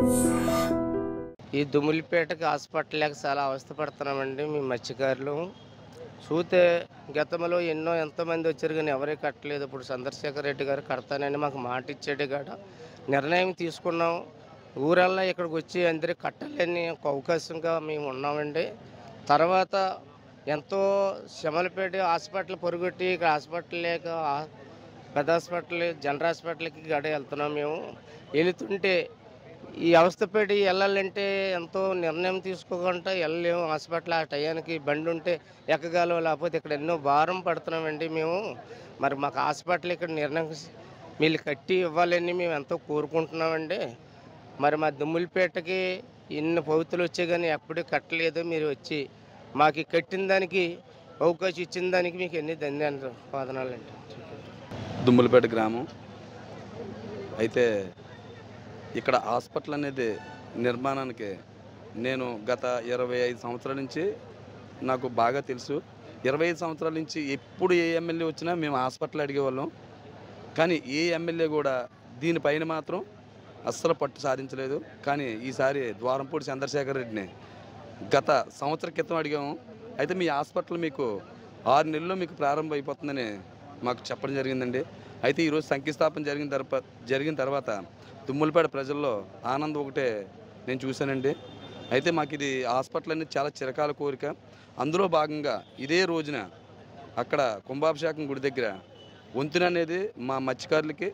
ఈ దుమ్ములపేటకి హాస్పిటల్ లేక చాలా అవస్థ పడుతున్నామండి మేము మత్స్యకారులు. చూస్తే గతంలో ఎంతోమంది వచ్చారు కానీ ఎవరే కట్టలేదు. ఇప్పుడు చంద్రశేఖర్ రెడ్డి గారు కడతానని మాకు మాట ఇచ్చాడు కాడ నిర్ణయం తీసుకున్నాం. ఊరల్లా ఇక్కడికి వచ్చి అందరూ కట్టాలని ఒక అవకాశంగా మేము ఉన్నామండి. తర్వాత ఎంతో శమలపేట హాస్పిటల్ పొరుగొట్టి ఇక్కడ హాస్పిటల్ లేక పెద్ద హాస్పిటల్ జనరల్ హాస్పిటల్కి గడ వెళ్తున్నాం మేము. వెళుతుంటే ఈ అవస్థపడి వెళ్ళాలంటే ఎంతో నిర్ణయం తీసుకోకుండా వెళ్ళలేము. హాస్పిటల్ ఆ టయానికి బండి ఉంటే ఎక్కగలం, లేకపోతే ఇక్కడ ఎన్నో భారం పడుతున్నామండి మేము. మరి మాకు హాస్పిటల్ ఇక్కడ నిర్ణయం వీళ్ళు కట్టి ఇవ్వాలని మేము ఎంతో కోరుకుంటున్నామండి. మరి మా దుమ్ములపేటకి ఇన్ని పవిత్రులు వచ్చే కానీ ఎప్పుడూ కట్టలేదు. మీరు వచ్చి మాకు కట్టిన దానికి అవకాశం ఇచ్చిన దానికి మీకు ఎన్ని ధన్యవాదాలండి. దుమ్ములపేట గ్రామం అయితే ఇక్కడ హాస్పిటల్ అనేది నిర్మాణానికి నేను గత 25 సంవత్సరాల నుంచి నాకు బాగా తెలుసు. 25 సంవత్సరాల నుంచి ఎప్పుడు ఏ ఎమ్మెల్యే వచ్చినా మేము హాస్పిటల్ అడిగేవాళ్ళం. కానీ ఏ ఎమ్మెల్యే కూడా దీనిపైన మాత్రం అస్సలు పట్టు సాధించలేదు. కానీ ఈసారి ద్వారంపూడి చంద్రశేఖర్ రెడ్డిని గత సంవత్సరం క్రితం అడిగాము. అయితే మీ హాస్పిటల్ మీకు 6 నెలల్లో మీకు ప్రారంభం అయిపోతుందని మాకు చెప్పడం జరిగిందండి. అయితే ఈరోజు శంకుస్థాపన జరిగిన తర్వాత దుమ్ములపేట ప్రజల్లో ఆనందం ఒకటే నేను చూశానండి. అయితే మాకు ఇది హాస్పిటల్ అనేది చాలా చిరకాల కోరిక. అందులో భాగంగా ఇదే రోజున అక్కడ కుంభాభిషేకం గుడి దగ్గర వంతెన అనేది మా మత్స్యకారులకి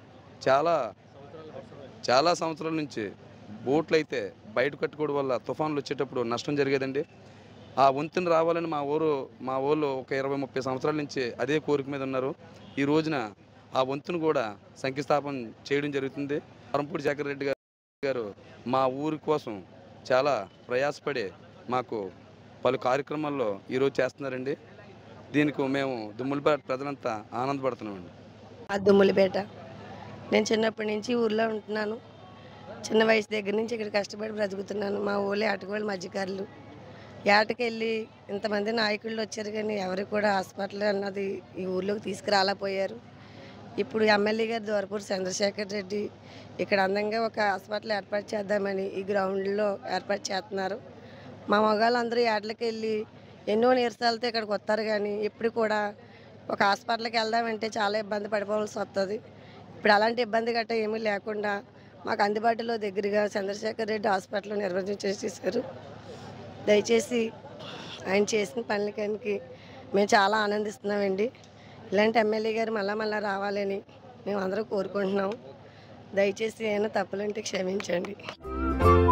చాలా సంవత్సరాల నుంచి బోట్లు అయితే బయట కట్టుకోవడం వల్ల తుఫాన్లు వచ్చేటప్పుడు నష్టం జరిగేదండి. ఆ వంతెన రావాలని మా ఊళ్ళో ఒక 20-30 సంవత్సరాల నుంచి అదే కోరిక మీద ఉన్నారు. ఈ రోజున ఆ వంతెన కూడా శంకుస్థాపన చేయడం జరుగుతుంది. ద్వారంపూడి శేఖర్ రెడ్డి గారు మా ఊరి కోసం చాలా ప్రయాసపడి మాకు పలు కార్యక్రమాల్లో ఈరోజు చేస్తున్నారండి. దీనికి మేము దుమ్ములపేట ప్రజలంతా ఆనందపడుతున్నామండి. దుమ్ములపేట నేను చిన్నప్పటి నుంచి ఊర్లో ఉంటున్నాను. చిన్న వయసు దగ్గర నుంచి ఇక్కడ కష్టపడి బ్రతుకుతున్నాను. మా ఊళ్ళో ఆటగాళ్ళ మధ్యకారులు ఏటకెళ్ళి ఇంతమంది నాయకుళ్ళు వచ్చారు కానీ ఎవరు కూడా హాస్పిటల్ అన్నది ఈ ఊర్లోకి తీసుకురాలేకపోయారు. ఇప్పుడు ఎమ్మెల్యే గారు ద్వారంపూడి చంద్రశేఖర్ రెడ్డి ఇక్కడ అందంగా ఒక హాస్పిటల్ ఏర్పాటు చేద్దామని ఈ గ్రౌండ్లో ఏర్పాటు చేస్తున్నారు. మా మగవాళ్ళందరూ ఏటలకు వెళ్ళి ఎన్నో నీరసాలతో ఇక్కడికి వస్తారు కానీ ఇప్పుడు కూడా ఒక హాస్పిటల్కి వెళ్దామంటే చాలా ఇబ్బంది పడిపోవాల్సి వస్తుంది. ఇప్పుడు అలాంటి ఇబ్బంది గట్రా ఏమీ లేకుండా మాకు అందుబాటులో దగ్గరగా చంద్రశేఖర్ రెడ్డి హాస్పిటల్ నిర్వహించేసారు. దయచేసి ఆయన చేసిన పనులకి మేము చాలా ఆనందిస్తున్నామండి. ఇలాంటి ఎమ్మెల్యే గారు మళ్ళా రావాలని మేము అందరూ కోరుకుంటున్నాం. దయచేసి ఏమైనా తప్పులంటే క్షమించండి.